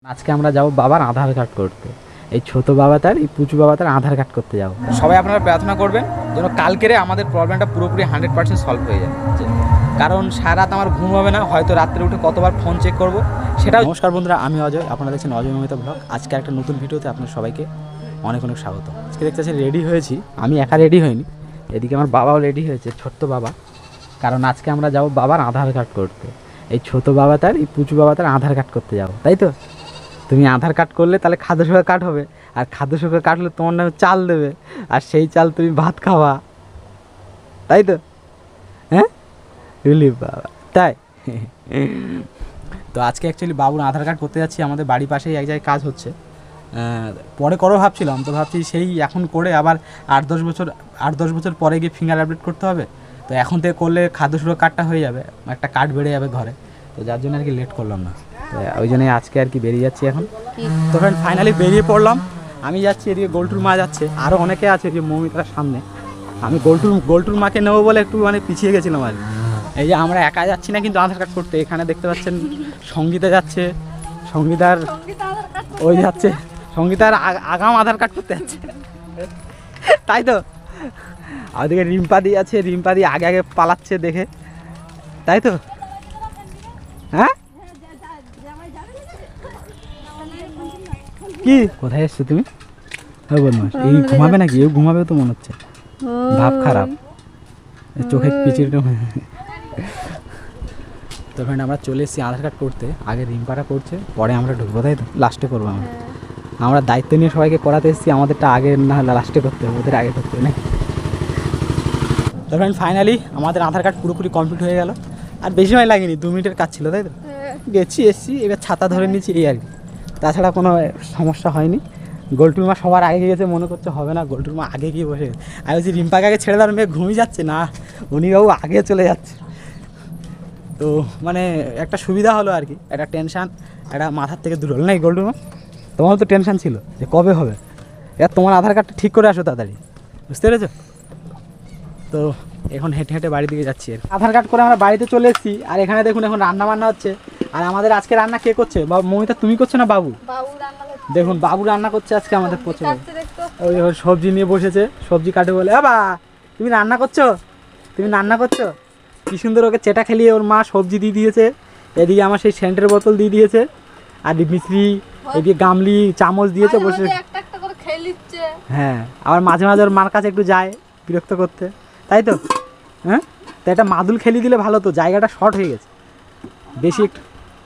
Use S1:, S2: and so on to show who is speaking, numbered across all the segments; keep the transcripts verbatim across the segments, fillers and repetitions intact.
S1: আজকে আমরা যাব বাবার আধার কার্ড করতে। এই ছোট বাবাটার এই পুচু বাবাটার আধার কার্ড করতে যাব। সবাই আপনারা প্রার্থনা করবেন যেন কালকেরে আমাদের প্রবলেমটা পুরোপুরি হান্ড্রেড পার্সেন্ট সলভ হয়ে যায়, কারণ সারা রাত আমার ঘুম হবে না, হয়তো রাত্রে উঠে কতবার ফোন চেক করব সেটা। নমস্কার বন্ধুরা, আমি অজয়, আপনারা দেখছেন অজয় মমিতা ব্লগ। আজকে একটা নতুন ভিডিওতে আপনার সবাইকে অনেক অনেক স্বাগত। আজকে দেখতেছি রেডি হয়েছি, আমি একা রেডি হইনি, এদিকে আমার বাবাও রেডি হয়েছে, ছোট্ট বাবা, কারণ আজকে আমরা যাব বাবার আধার কার্ড করতে। এই ছোট বাবাটার এই পুচু বাবাটার আধার কার্ড করতে যাব, তাই তো? তুমি আধার কার্ড করলে তাহলে খাদ্য সুরক্ষা কার্ড হবে, আর খাদ্য সুরক্ষা কার্ড হলে তোমার নামে চাল দেবে, আর সেই চাল তুমি ভাত খাওয়া, তাই তো? হ্যাঁ বুঝলি বাবা, তাই তো আজকে অ্যাকচুয়ালি বাবুর আধার কার্ড করতে যাচ্ছি, আমাদের বাড়ির পাশেই এক জায়গায় কাজ হচ্ছে। পরে করো ভাবছিলাম, তো ভাবছি সেই এখন করে আবার আট দশ বছর আট দশ বছর পরে গিয়ে ফিঙ্গার আপডেট করতে হবে, তো এখন থেকে করলে খাদ্য সুরক্ষা কার্ডটা হয়ে যাবে, একটা কার্ড বেড়ে যাবে ঘরে, তো যার জন্য আর কি লেট করলাম না, তো ওই জন্যই আজকে আর কি বেরিয়ে যাচ্ছি এখন। তো ফ্রেন্ড ফাইনালি বেরিয়ে পড়লাম, আমি যাচ্ছি, এদিকে গোলটুর মা যাচ্ছে, আরও অনেকে আছে যে মৌমিতার সামনে। আমি গোলটুর গোলটুর মাকে নেবো বলে একটু মানে পিছিয়ে গেছিলাম আর এই যে আমরা একা যাচ্ছি না কিন্তু আধার কার্ড করতে, এখানে দেখতে পাচ্ছেন সঙ্গীতা যাচ্ছে, সঙ্গীতার ওই যাচ্ছে, সঙ্গীতার আগাম আধার কার্ড করতে যাচ্ছে, তাই তো? আর ওদিকে রিম্পাদি আছে, রিম্পাদি আগে আগে পালাচ্ছে দেখে, তাই তো? হ্যাঁ কি কোথায় এসছো তুমি? হ্যাঁ বদমাস, এই ঘুমাবে নাকি? এও ঘুমাবে তো মনে হচ্ছে, ভাব খারাপ, চোখে পিচির। তো ফ্রেন্ড আমরা চলে এসেছি আধার কার্ড করতে, আগে রিম্পাটা করছে, পরে আমরা ঢুকবো, তাই তো? লাস্টে করবো আমরা, আমরা দায়িত্ব নিয়ে সবাইকে করাতে এসেছি, আমাদেরটা আগে না লাস্টে করতে হবে, ওদের আগে করতে হবে নাকি। তো ফ্রেন্ড ফাইনালি আমাদের আধার কার্ড পুরোপুরি কমপ্লিট হয়ে গেল, আর বেশি সময় লাগেনি, দু মিনিটের কাজ ছিল, তাই তো? গেছি এসছি, এবার ছাতা ধরে নিচ্ছি, এই আর কি, তাছাড়া কোনো সমস্যা হয়নি। গোলটুর মা সবার আগে গিয়েছে, মনে করছে হবে না, গোলটুর মা আগে গিয়ে বসে, আমি বলছি রিম্পাকে আগে ছেড়ে দেওয়ার, মেয়ে ঘুমিয়ে যাচ্ছে না, উনি বাবু আগে চলে যাচ্ছে। তো মানে একটা সুবিধা হলো আর কি, একটা টেনশান একটা মাথার থেকে দূর হলো, না গোলটুর মা? তোমার তো টেনশান ছিল যে কবে হবে, এবার তোমার আধার কার্ডটা ঠিক করে আসো তাড়াতাড়ি, বুঝতে পেরেছো? তো এখন হেঁটে হেঁটে বাড়ি দিকে যাচ্ছি, আধার কার্ড করে আমরা বাড়িতে চলে এসেছি। আর এখানে দেখুন এখন রান্না বান্না হচ্ছে, আর আমাদের আজকে রান্না কে করছে? মমিতা তুমি করছো না বাবু? দেখুন বাবু রান্না করছে আজকে আমাদের পছন্দ, ওই সবজি নিয়ে বসেছে, সবজি কাটে বলে। বাবা তুমি রান্না করছো, তুমি রান্না করছো, কি সুন্দর ওকে চেটা খেলিয়ে ওর মা সবজি দিয়ে দিয়েছে, এদিকে আমার সেই সেন্টের বোতল দিয়ে দিয়েছে, আর মিশ্রি এদিকে গামলি চামচ দিয়েছে, বসে হ্যাঁ, আবার মাঝে মাঝে ওর মার কাছে একটু যায় বিরক্ত করতে, তাই তো? হ্যাঁ, তো এটা মাদুল খেলি দিলে ভালো, তো জায়গাটা শর্ট হয়ে গেছে বেশি একটু।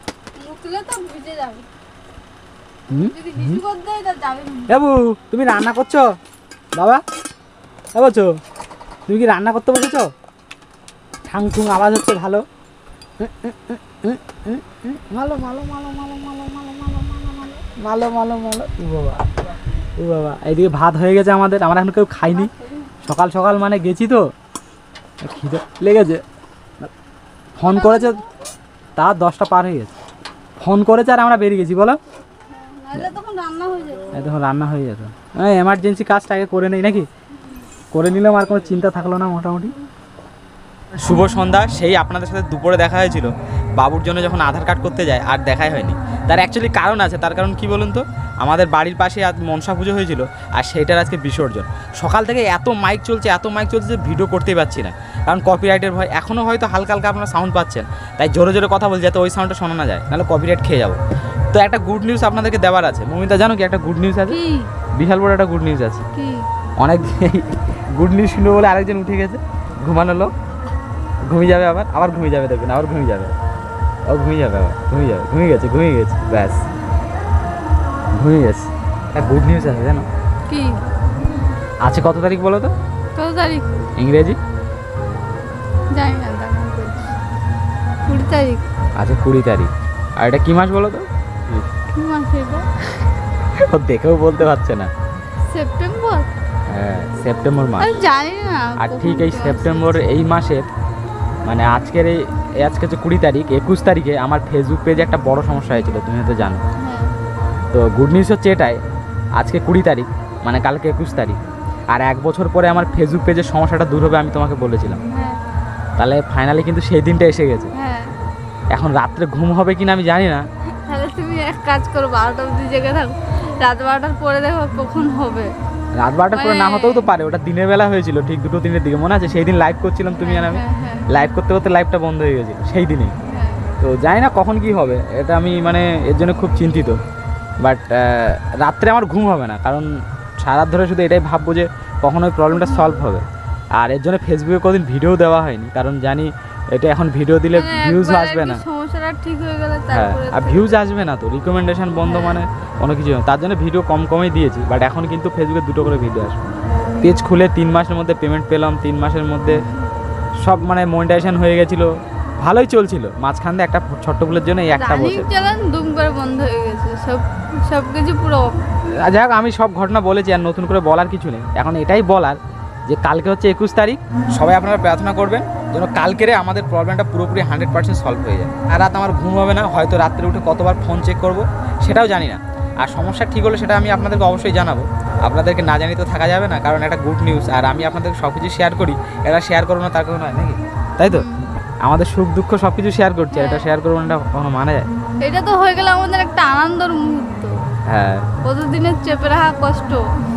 S1: বাবু তুমি রান্না করছো? বাবা বলছো তুমি কি রান্না করতে বসেছো? ঠাং ঠুং আওয়াজ হচ্ছে, ভালো মালো মালো মালো মালো মালো মালো মালো মালো মালো মালো ও বাবা, ও বাবা। এইদিকে ভাত হয়ে গেছে আমাদের, আমরা এখন কেউ খাইনি, সকাল সকাল মানে গেছি তো খিদে লেগেছে, ফোন করেছে তার দশটা পার হয়ে গেছে, ফোন করেছে আর আমরা বেরিয়ে গেছি, বলো তখন রান্না হয়ে যেত। হ্যাঁ এমার্জেন্সি কাজটা আগে করে নেই নাকি, করে নিলাম, আর কোনো চিন্তা থাকলো না মোটামুটি। শুভ সন্ধ্যা, সেই আপনাদের সাথে দুপুরে দেখা হয়েছিল বাবুর জন্য যখন আধার কার্ড করতে যায়, আর দেখাই হয়নি। তার অ্যাকচুয়ালি কারণ আছে, তার কারণ কি বলুন তো, আমাদের বাড়ির পাশে আজ মনসা পুজো হয়েছিল, আর সেইটার আজকে বিসর্জন। সকাল থেকে এত মাইক চলছে এত মাইক চলছে যে ভিডিও করতেই পারছি না, কারণ কপিরাইটের ভয়। এখনও হয়তো হালকা হালকা আপনারা সাউন্ড পাচ্ছেন, তাই জোরে জোরে কথা বলছি যাতে ওই সাউন্ডটা শোনা না যায়, নাহলে কপিরাইট খেয়ে যাবো। তো একটা গুড নিউজ আপনাদেরকে দেওয়ার আছে। মমিতা জানো কি একটা গুড নিউজ আছে? বিশাল বড় একটা গুড নিউজ আছে। অনেক গুড নিউজ শুনবো বলে আরেকজন উঠে গেছে, ঘুমানো লোক, ঘুমিয়ে যাবে, আবার আবার ঘুমিয়ে যাবে, দেখবেন আবার ঘুমিয়ে যাবে, ও ঘুমিয়ে যাবে, আবার ঘুমিয়ে যাবে, ঘুমিয়ে গেছে ঘুমিয়ে গেছে ব্যাস ঘুমিয়ে গেছে। একটা গুড নিউজ আছে জানো কি আছে? কত তারিখ বলো তো? কত তারিখ ইংরেজি? জানি না, কুড়ি তারিখ আছে, কুড়ি তারিখ। আর এটা কি মাস বলো তো? কি মাস এটা? ও দেখেও বলতে পারছে না। সেপ্টেম্বর? হ্যাঁ সেপ্টেম্বর মাস, জানি না। আর ঠিক এই সেপ্টেম্বর এই মাসের মানে আজকের এই আজকে যে কুড়ি তারিখ, একুশ তারিখে আমার ফেসবুক পেজে একটা বড় সমস্যা হয়েছিল, তুমি হয়তো জানো। তো গুড নিউজ হচ্ছে এটাই, আজকে কুড়ি তারিখ মানে কালকে একুশ তারিখ, আর এক বছর পরে আমার ফেসবুক পেজের সমস্যাটা দূর হবে, আমি তোমাকে বলেছিলাম। তাহলে ফাইনালি কিন্তু সেই দিনটা এসে গেছে। এখন রাত্রে ঘুম হবে কিনা আমি জানি না, তাহলে তুমি এক
S2: কাজ করো, বারোটা অবধি জেগে থাকো, রাত বারোটার পরে দেখো কখন হবে।
S1: রাত বারোটার পরে না হতেও তো পারে, ওটা দিনের বেলা হয়েছিল ঠিক দুটো তিনের দিকে, মনে আছে সেই দিন লাইভ করছিলাম তুমি আর আমি, লাইভ করতে করতে লাইভটা বন্ধ হয়ে গেছিল সেই দিনেই। তো জানি না কখন কি হবে, এটা আমি মানে এর জন্য খুব চিন্তিত। বাট রাত্রে আমার ঘুম হবে না, কারণ সারা রাত ধরে শুধু এটাই ভাববো যে কখন ওই প্রবলেমটা সলভ হবে। আর এর জন্য ফেসবুকে কোনোদিন ভিডিও দেওয়া হয়নি, কারণ জানি এটা এখন ভিডিও দিলে ভিউজ আসবে না।
S2: সমস্যাটা ঠিক হয়ে গেলে
S1: হ্যাঁ,
S2: তারপরে
S1: আর ভিউজ আসবে না তো, রিকমেন্ডেশন বন্ধ মানে কোনো কিছু না, তার জন্য ভিডিও কম কমই দিয়েছি। বাট এখন কিন্তু ফেসবুকে দুটো করে ভিডিও আসবে। পেজ খুলে তিন মাসের মধ্যে পেমেন্ট পেলাম, তিন মাসের মধ্যে সব মানে মনিটাইজেশন হয়ে গেছিলো, ভালোই চলছিল। মাঝখান দিয়ে একটা ছোট্ট ভুলের জন্য এই একটা বছর
S2: চালান দুম করে বন্ধ হয়ে গেছে, সব সব কিছু পুরো।
S1: যাই হোক, আমি সব ঘটনা বলেছি, আর নতুন করে বলার কিছু নেই। এখন এটাই বলার যে কালকে হচ্ছে একুশ তারিখ, সবাই আপনারা প্রার্থনা করবেন যেন কালকেরে আমাদের প্রবলেমটা পুরোপুরি হান্ড্রেড পার্সেন্ট সলভ হয়ে যায়। আর রাত আমার ঘুম হবে না, হয়তো রাত্রে উঠে কতবার ফোন চেক করব সেটাও জানি না। আর সমস্যা ঠিক হলে সেটা আমি আপনাদেরকে অবশ্যই জানাবো, আপনাদেরকে না জানি তো থাকা যাবে না, কারণ একটা গুড নিউজ। আর আমি আপনাদেরকে সব কিছু শেয়ার করি, এটা শেয়ার করবো না তার কোনো নয় নাকি, তাই তো? আমাদের সুখ দুঃখ সব কিছু শেয়ার করছি, এটা শেয়ার করবো না কখনো মানা যায়?
S2: এটা তো হয়ে গেলে আমাদের একটা আনন্দের মুহূর্ত।
S1: হ্যাঁ,
S2: কতদিনের চেপে রাখা কষ্ট,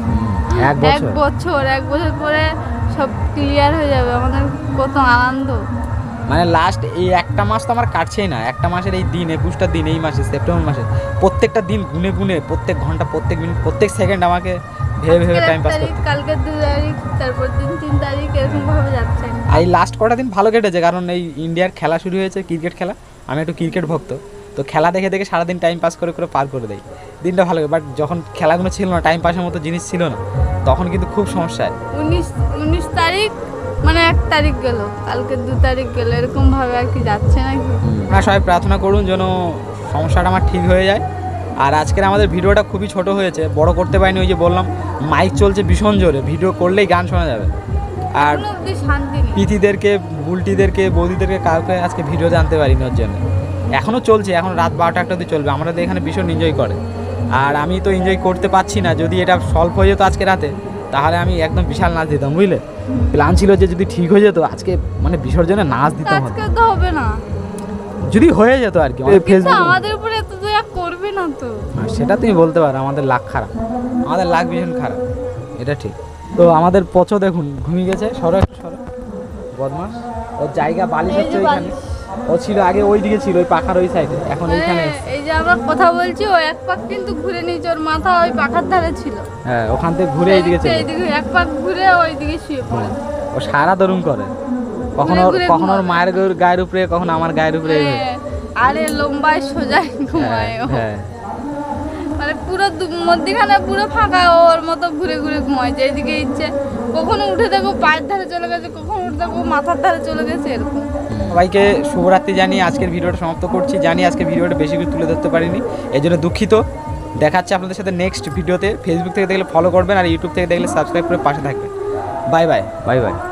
S1: এক
S2: এক বছর এক বছর পরে সব ক্লিয়ার হয়ে যাবে, আমাদের কত আনন্দ।
S1: মানে লাস্ট এই একটা মাস তো আমার কাটছেই না, একটা মাসের এই দিন একুশটা দিন এই মাসে সেপ্টেম্বর মাসে প্রত্যেকটা দিন গুনে গুনে, প্রত্যেক ঘন্টা, প্রত্যেক মিনিট, প্রত্যেক সেকেন্ড আমাকে ভেবে ভেবে টাইম পাস করতে।
S2: কালকে দু তারিখ, তারপর দিন তিন তারিখ, এরকম ভাবে যাচ্ছে।
S1: এই লাস্ট কটা দিন ভালো কেটেছে, কারণ এই ইন্ডিয়ার খেলা শুরু হয়েছে, ক্রিকেট খেলা। আমি একটু ক্রিকেট ভক্ত, তো খেলা দেখে দেখে সারাদিন টাইম পাস করে করে পার করে দেয় দিনটা ভালো। বাট যখন খেলাগুলো ছিল না, টাইম পাসের মতো জিনিস ছিল না, তখন কিন্তু খুব সমস্যা হয়।
S2: উনিশ উনিশ তারিখ মানে এক তারিখ গেল, কালকে দু তারিখ গেল, এরকম ভাবে আর কি যাচ্ছে নাকি।
S1: আপনারা সবাই প্রার্থনা করুন যেন সমস্যাটা আমার ঠিক হয়ে যায়। আর আজকের আমাদের ভিডিওটা খুবই ছোট হয়েছে, বড় করতে পারিনি, ওই যে বললাম মাইক চলছে ভীষণ জোরে, ভিডিও করলেই গান শোনা যাবে। আর পিতিদেরকে, বুলটিদেরকে, বৌদিদেরকে কাউকে আজকে ভিডিও জানতে পারিনি ওর জন্য। এখনও চলছে, এখন রাত বারোটা একটা অবধি চলবে, আমাদের এখানে ভীষণ এনজয় করে। আর আমি তো এনজয় করতে পারছি না, যদি এটা সলভ হয়ে যেত আজকে রাতে তাহলে আমি একদম বিশাল নাচ দিতাম, বুঝলে? প্ল্যান ছিল যে যদি ঠিক হয়ে যেত আজকে মানে বিসর্জনে নাচ দিতাম,
S2: আজকে তো হবে না,
S1: যদি হয়ে যেত আর কি।
S2: কিন্তু আমাদের উপরে এত দয়া করবে না তো,
S1: সেটা তুমি বলতে পারো, আমাদের লাক খারাপ, আমাদের লাক ভীষণ খারাপ, এটা ঠিক। তো আমাদের পচো দেখুন ঘুমিয়ে গেছে, সরো একটু সরো, বদমাস। ওর জায়গা বালিশ হচ্ছে ওইখানে, ও ছিল আগে ওই দিকে ছিল, ওই পাখার ওই সাইডে, এখন এইখানে।
S2: এই যে আমরা কথা বলছি, ও এক পাক কিন্তু ঘুরে নিয়েছে, ওর মাথা ওই পাখার ধারে ছিল।
S1: হ্যাঁ, ওখান থেকে ঘুরে এইদিকে চলে,
S2: এইদিকে এক পাক ঘুরে ওইদিকে শুয়ে পড়ে।
S1: ও সারা দরুন করে, কখনো কখনো ওর মায়ের গায়ের উপরে, কখনো আমার গায়ের উপরে।
S2: আরে লম্বায় সোজাই ঘুমায় ও, মানে পুরো মধ্যখানে পুরো ফাঁকা, ওর মতো ঘুরে ঘুরে ঘুমায়, যেদিকে ইচ্ছে। কখনো উঠে দেখো পায়ের ধারে চলে গেছে, কখনো উঠে দেখো মাথার ধারে চলে গেছে, এরকম।
S1: সবাইকে শুভরাত্রি জানিয়ে আজকের ভিডিওটা সমাপ্ত করছি। জানি আজকে ভিডিওটা বেশি করে তুলে ধরতে পারিনি, এই জন্য দুঃখিত। দেখাচ্ছে আপনাদের সাথে নেক্সট ভিডিওতে। ফেসবুক থেকে দেখলে ফলো করবেন, আর ইউটিউব থেকে দেখলে সাবস্ক্রাইব করে পাশে থাকবেন। Bye bye bye by.